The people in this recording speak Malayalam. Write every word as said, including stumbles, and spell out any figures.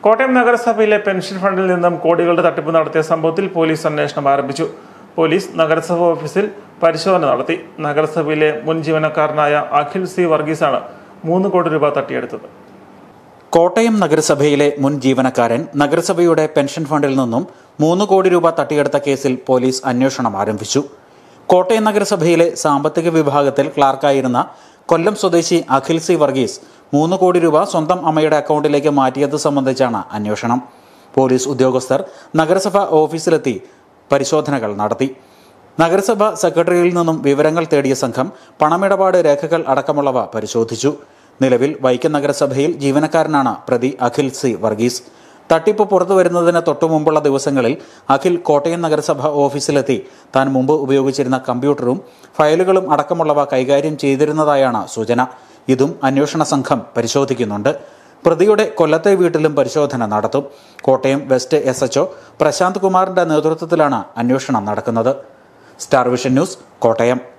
കോട്ടയം നഗരസഭയിലെ പെൻഷൻ ഫണ്ടിൽ നിന്നും കോടികളുടെ തട്ടിപ്പ് നടത്തിയ സംഭവത്തിൽ പോലീസ് അന്വേഷണം ആരംഭിച്ചു. പോലീസ് നഗരസഭ ഓഫീസിൽ പരിശോധന നടത്തി. നഗരസഭയിലെ മുൻ ജീവനക്കാരനായ അഖിൽ സി വർഗീസാണ് മൂന്ന് കോടി രൂപ തട്ടിയെടുത്തത്. കോട്ടയം നഗരസഭയിലെ മുൻ ജീവനക്കാരൻ നഗരസഭയുടെ പെൻഷൻ ഫണ്ടിൽ നിന്നും മൂന്ന് കോടി രൂപ തട്ടിയെടുത്ത കേസിൽ പോലീസ് അന്വേഷണം ആരംഭിച്ചു. കോട്ടയം നഗരസഭയിലെ സാമ്പത്തിക വിഭാഗത്തിൽ ക്ലാർക്കായിരുന്ന കൊല്ലം സ്വദേശി അഖിൽ സി വർഗീസ് മൂന്ന് കോടി രൂപ സ്വന്തം അമ്മയുടെ അക്കൗണ്ടിലേക്ക് മാറ്റിയത് സംബന്ധിച്ചാണ് അന്വേഷണം. പോലീസ് ഉദ്യോഗസ്ഥർ നഗരസഭ ഓഫീസിലെത്തി പരിശോധനകൾ നടത്തി. നഗരസഭ സെക്രട്ടറിയിൽ നിന്നും വിവരങ്ങൾ തേടിയ സംഘം പണമിടപാട് രേഖകൾ അടക്കമുള്ളവ പരിശോധിച്ചു. നിലവിൽ വൈക്കം നഗരസഭയിൽ ജീവനക്കാരനാണ് പ്രതി അഖിൽ സി വർഗീസ്. തട്ടിപ്പ് പുറത്തുവരുന്നതിന് തൊട്ടുമുമ്പുള്ള ദിവസങ്ങളിൽ അഖിൽ കോട്ടയം നഗരസഭ ഓഫീസിലെത്തി താൻ മുമ്പ് ഉപയോഗിച്ചിരുന്ന കമ്പ്യൂട്ടറും ഫയലുകളും അടക്കമുള്ളവ കൈകാര്യം ചെയ്തിരുന്നതായാണ് സൂചന. ഇതും അന്വേഷണ സംഘം പരിശോധിക്കുന്നുണ്ട്. പ്രതിയുടെ കൊല്ലത്തെ വീട്ടിലും പരിശോധന നടത്തും. Kottayam west S H O Prashanth കുമാറിന്റെ നേതൃത്വത്തിലാണ് അന്വേഷണം നടക്കുന്നത്. Star vision news, Kottayam.